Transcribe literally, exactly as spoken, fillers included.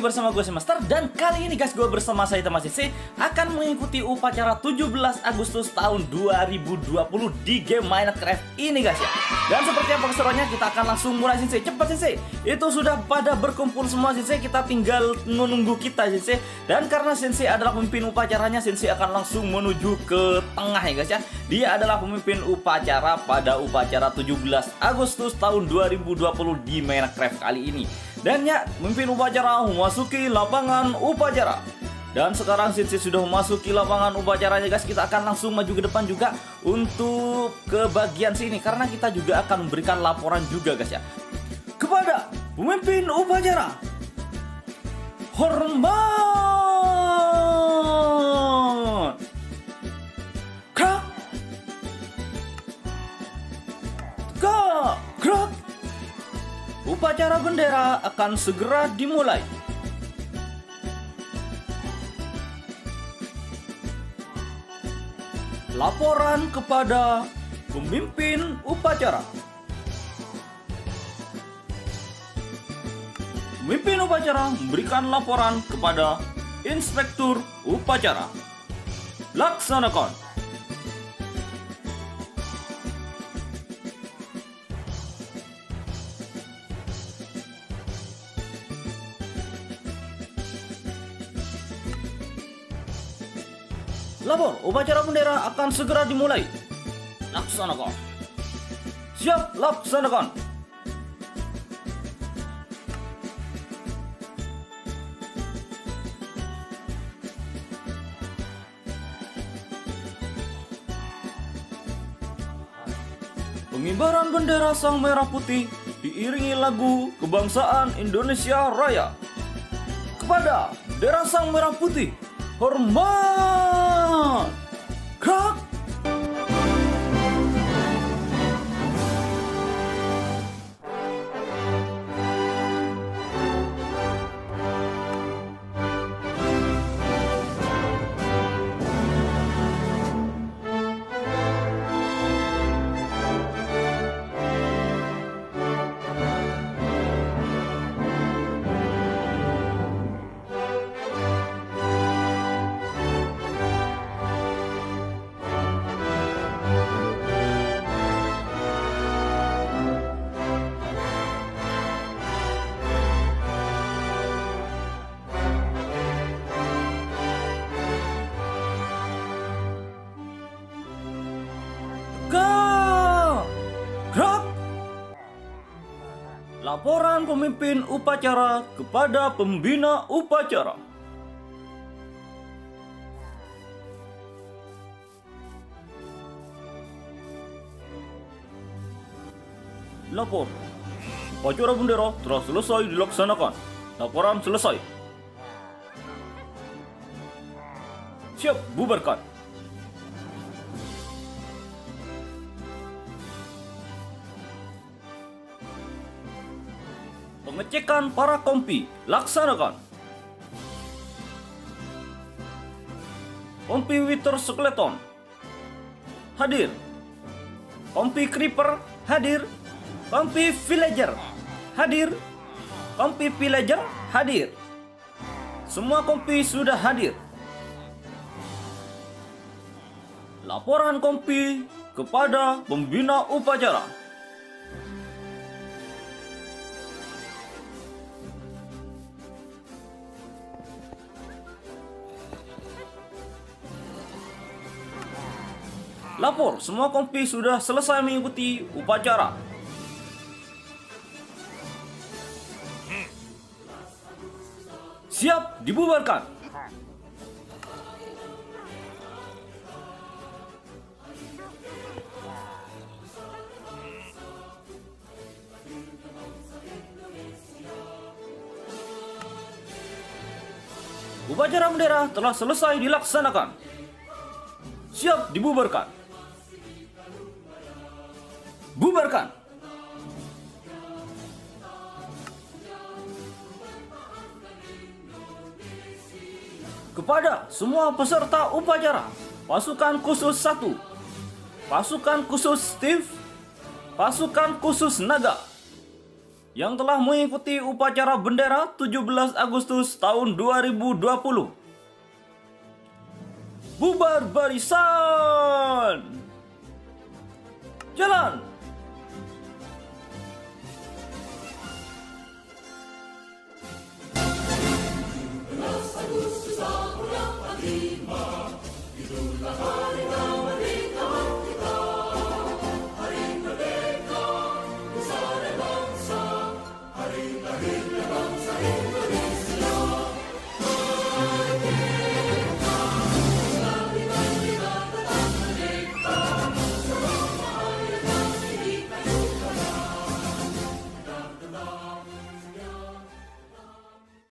bersama gue Semester. Dan kali ini guys, gue bersama Saitama Sensei akan mengikuti upacara tujuh belas Agustus tahun dua ribu dua puluh di game Minecraft ini guys ya. Dan seperti apa keseruannya, kita akan langsung mulai Sensei. Cepat Sensei, itu sudah pada berkumpul semua Sensei. Kita tinggal menunggu kita Sensei. Dan karena Sensei adalah pemimpin upacaranya, Sensei akan langsung menuju ke tengah ya guys ya. Dia adalah pemimpin upacara pada upacara tujuh belas Agustus tahun dua ribu dua puluh di Minecraft kali ini. Dan ya, pemimpin upacara memasuki lapangan upacara. Dan sekarang Sensei sudah memasuki lapangan upacaranya guys. Kita akan langsung maju ke depan juga untuk ke bagian sini, karena kita juga akan memberikan laporan juga guys ya. Kepada pemimpin upacara, hormat. Krak. Krak. Krak. Upacara bendera akan segera dimulai. Laporan kepada pemimpin upacara. Pemimpin upacara memberikan laporan kepada inspektur upacara. Laksanakan. Lapor, upacara bendera akan segera dimulai. Laksanakan. Siap, laksanakan. Pengibaran bendera sang merah putih diiringi lagu kebangsaan Indonesia Raya. Kepada bendera sang merah putih, hormat. Krak. Laporan pemimpin upacara kepada pembina upacara. Lapor, upacara bendera telah selesai dilaksanakan. Laporan selesai. Siap, bubarkan. Pengecekan para kompi, laksanakan. Kompi Wither Skeleton hadir. Kompi Creeper hadir. Kompi Villager hadir. Kompi Villager hadir. Semua kompi sudah hadir. Laporan kompi kepada pembina upacara. Lapor, semua kompi sudah selesai mengikuti upacara. Siap, dibubarkan. Upacara bendera telah selesai dilaksanakan. Siap, dibubarkan. Bubarkan. Kepada semua peserta upacara, pasukan khusus satu, pasukan khusus Steve, pasukan khusus naga, yang telah mengikuti upacara bendera tujuh belas Agustus tahun dua ribu dua puluh. Bubar barisan. Jalan. Agustus tahun yang kelima, itulah hari